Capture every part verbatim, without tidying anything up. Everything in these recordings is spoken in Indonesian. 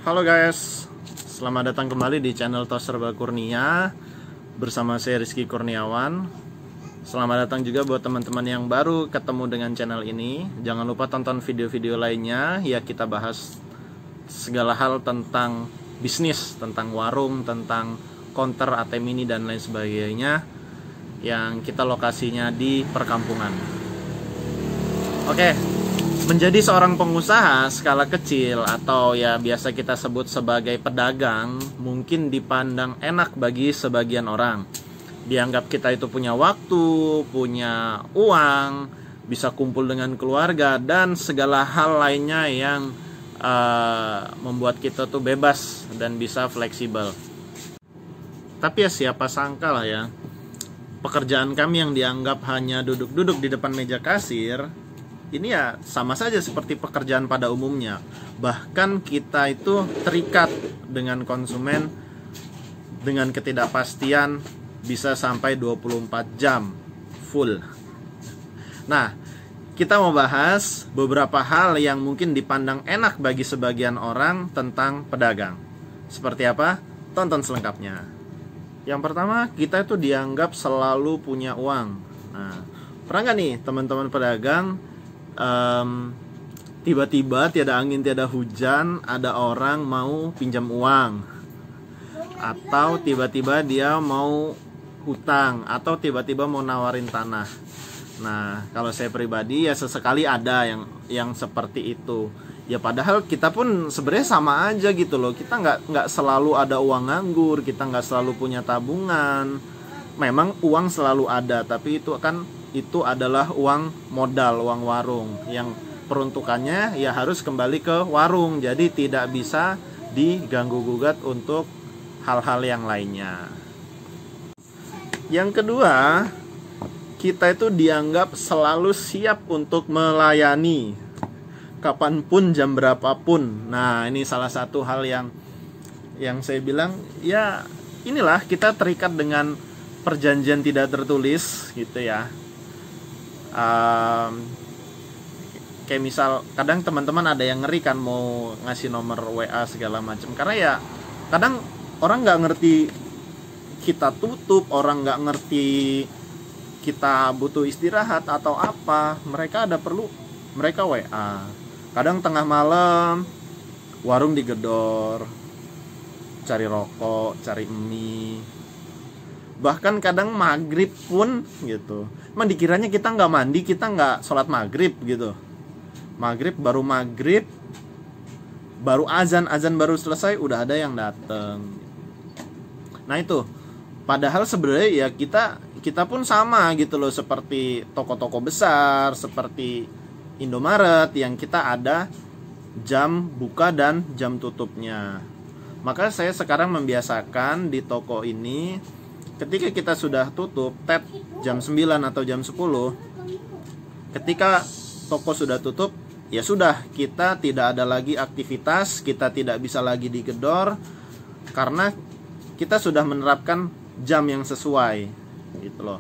Halo guys, selamat datang kembali di channel Tos Serba Kurnia bersama saya Rizky Kurniawan. Selamat datang juga buat teman-teman yang baru ketemu dengan channel ini. Jangan lupa tonton video-video lainnya, ya kita bahas segala hal tentang bisnis, tentang warung, tentang counter A T M mini dan lain sebagainya, yang kita lokasinya di perkampungan. Oke, menjadi seorang pengusaha skala kecil atau ya biasa kita sebut sebagai pedagang mungkin dipandang enak bagi sebagian orang. Dianggap kita itu punya waktu, punya uang, bisa kumpul dengan keluarga dan segala hal lainnya yang uh, membuat kita tuh bebas dan bisa fleksibel. Tapi ya siapa sangka lah ya, pekerjaan kami yang dianggap hanya duduk-duduk di depan meja kasir, ini ya sama saja seperti pekerjaan pada umumnya. Bahkan kita itu terikat dengan konsumen dengan ketidakpastian bisa sampai dua puluh empat jam full. Nah, kita mau bahas beberapa hal yang mungkin dipandang enak bagi sebagian orang tentang pedagang. Seperti apa? Tonton selengkapnya. Yang pertama, kita itu dianggap selalu punya uang. Nah, pernah nggak nih teman-teman pedagang Um, tiba-tiba tiada angin tiada hujan ada orang mau pinjam uang, atau tiba-tiba dia mau hutang, atau tiba-tiba mau nawarin tanah. Nah, kalau saya pribadi ya sesekali ada yang yang seperti itu. Ya padahal kita pun sebenarnya sama aja gitu loh. Kita nggak nggak selalu ada uang nganggur, kita nggak selalu punya tabungan. Memang uang selalu ada, tapi itu kan itu adalah uang modal, uang warung yang peruntukannya ya harus kembali ke warung. Jadi tidak bisa diganggu-gugat untuk hal-hal yang lainnya. Yang kedua, kita itu dianggap selalu siap untuk melayani kapanpun, jam berapapun. Nah, ini salah satu hal yang yang saya bilang ya inilah kita terikat dengan perjanjian tidak tertulis gitu ya. Um, kayak misal kadang teman-teman ada yang ngeri kan mau ngasih nomor W A segala macam, karena ya kadang orang nggak ngerti kita tutup, orang nggak ngerti kita butuh istirahat atau apa, mereka ada perlu mereka W A. Kadang tengah malam warung digedor, cari rokok, cari mie, bahkan kadang maghrib pun gitu. Emang dikiranya kita nggak mandi, kita nggak sholat maghrib gitu. Maghrib baru maghrib, baru azan, azan baru selesai udah ada yang dateng. Nah itu, padahal sebenarnya ya kita kita pun sama gitu loh, seperti toko-toko besar, seperti Indomaret yang kita ada jam buka dan jam tutupnya. Maka saya sekarang membiasakan di toko ini, ketika kita sudah tutup tap jam sembilan atau jam sepuluh, ketika toko sudah tutup, ya sudah, kita tidak ada lagi aktivitas, kita tidak bisa lagi digedor, karena kita sudah menerapkan jam yang sesuai gitu loh.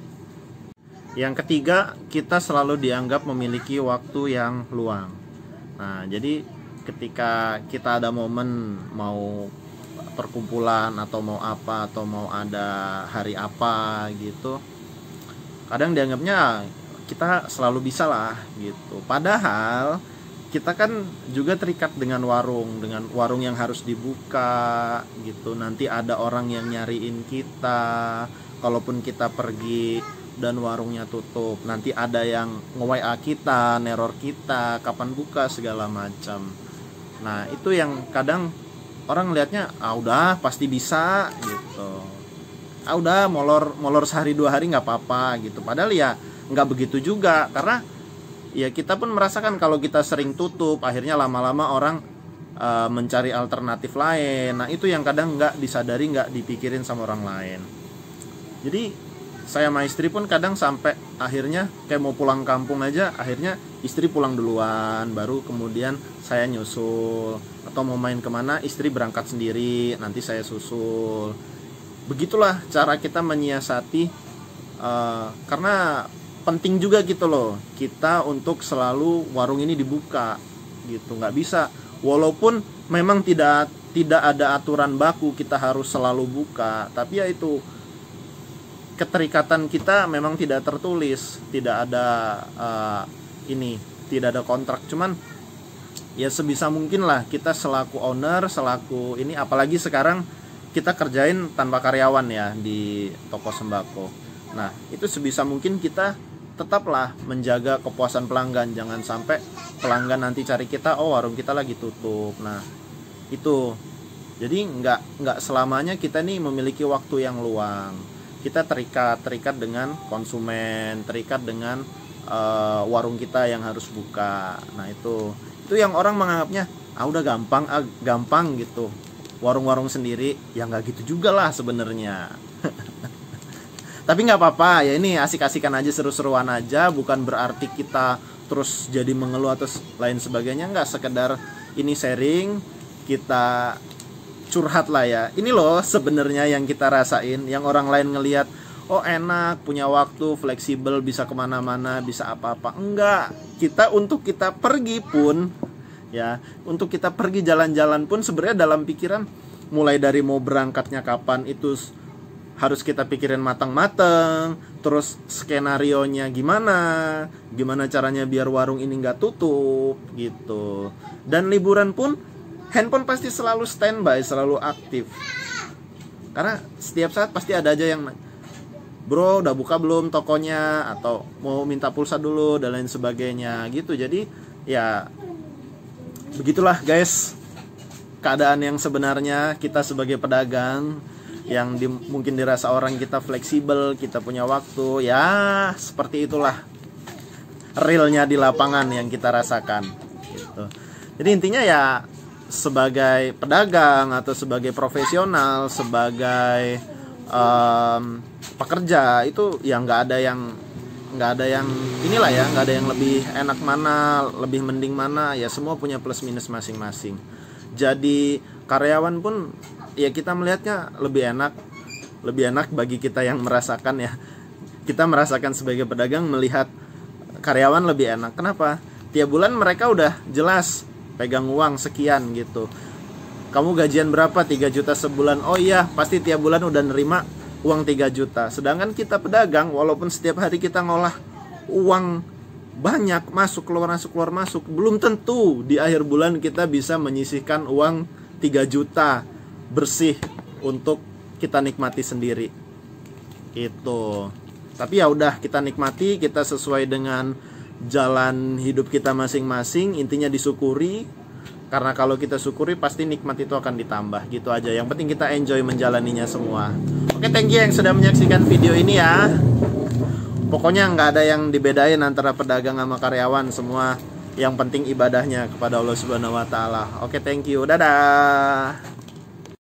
Yang ketiga, kita selalu dianggap memiliki waktu yang luang. Nah, jadi ketika kita ada momen mau perkumpulan atau mau apa, atau mau ada hari apa gitu, kadang dianggapnya kita selalu bisa lah gitu. Padahal kita kan juga terikat dengan warung, dengan warung yang harus dibuka gitu. Nanti ada orang yang nyariin kita, kalaupun kita pergi dan warungnya tutup, nanti ada yang nge-W A kita, neror kita, kapan buka segala macam. Nah itu yang kadang orang lihatnya, ah udah pasti bisa gitu, ah udah molor molor sehari dua hari nggak apa-apa gitu. Padahal ya nggak begitu juga, karena ya kita pun merasakan kalau kita sering tutup, akhirnya lama-lama orang uh, mencari alternatif lain. Nah itu yang kadang nggak disadari, nggak dipikirin sama orang lain. Jadi saya sama istri pun kadang sampai akhirnya kayak mau pulang kampung aja, akhirnya istri pulang duluan, baru kemudian saya nyusul. Atau mau main kemana, istri berangkat sendiri, nanti saya susul. Begitulah cara kita menyiasati, uh, karena penting juga gitu loh kita untuk selalu warung ini dibuka gitu. Nggak bisa, walaupun memang tidak tidak ada aturan baku kita harus selalu buka, tapi ya itu keterikatan kita memang tidak tertulis, tidak ada uh, ini, tidak ada kontrak. Cuman ya sebisa mungkin lah kita selaku owner, selaku ini, apalagi sekarang kita kerjain tanpa karyawan ya di toko sembako. Nah, itu sebisa mungkin kita tetaplah menjaga kepuasan pelanggan. Jangan sampai pelanggan nanti cari kita, oh warung kita lagi tutup. Nah, itu. Jadi nggak nggak selamanya kita nih memiliki waktu yang luang. Kita terikat terikat dengan konsumen, terikat dengan uh, warung kita yang harus buka. Nah, itu. Itu yang orang menganggapnya, ah udah gampang, ah, gampang gitu. Warung-warung sendiri, ya nggak gitu juga lah sebenarnya. Tapi nggak apa-apa ya, ini asik-asikan aja, seru-seruan aja, bukan berarti kita terus jadi mengeluh atau lain sebagainya. Nggak, sekedar ini sharing, kita curhat lah ya. Ini loh sebenarnya yang kita rasain, yang orang lain ngelihat, oh enak, punya waktu, fleksibel, bisa kemana-mana, bisa apa-apa. Enggak, kita untuk kita pergi pun ya, untuk kita pergi jalan-jalan pun sebenarnya dalam pikiran, mulai dari mau berangkatnya kapan itu harus kita pikirin matang-matang, terus skenarionya gimana, gimana caranya biar warung ini nggak tutup gitu. Dan liburan pun handphone pasti selalu standby, selalu aktif, karena setiap saat pasti ada aja yang, bro udah buka belum tokonya, atau mau minta pulsa dulu dan lain sebagainya gitu. Jadi ya begitulah guys keadaan yang sebenarnya kita sebagai pedagang, yang di, mungkin dirasa orang kita fleksibel, kita punya waktu, ya seperti itulah realnya di lapangan yang kita rasakan gitu. Jadi intinya ya sebagai pedagang atau sebagai profesional, sebagai um, pekerja itu ya nggak ada yang nggak ada yang inilah ya, nggak ada yang lebih enak mana, lebih mending mana, ya semua punya plus minus masing-masing. Jadi karyawan pun ya kita melihatnya lebih enak, lebih enak bagi kita yang merasakan ya. Kita merasakan sebagai pedagang melihat karyawan lebih enak. Kenapa? Tiap bulan mereka udah jelas pegang uang sekian gitu. Kamu gajian berapa? tiga juta sebulan. Oh iya, pasti tiap bulan udah nerima uang tiga juta. Sedangkan kita pedagang, walaupun setiap hari kita ngolah uang banyak, masuk keluar masuk keluar masuk, belum tentu di akhir bulan kita bisa menyisihkan uang tiga juta bersih untuk kita nikmati sendiri gitu. Tapi ya udah, kita nikmati, kita sesuai dengan jalan hidup kita masing-masing. Intinya disyukuri, karena kalau kita syukuri pasti nikmat itu akan ditambah gitu aja. Yang penting kita enjoy menjalaninya semua. Oke, thank you yang sudah menyaksikan video ini ya. Pokoknya nggak ada yang dibedain antara pedagang sama karyawan, semua yang penting ibadahnya kepada Allah Subhanahu wa taala. Oke, thank you. Dadah.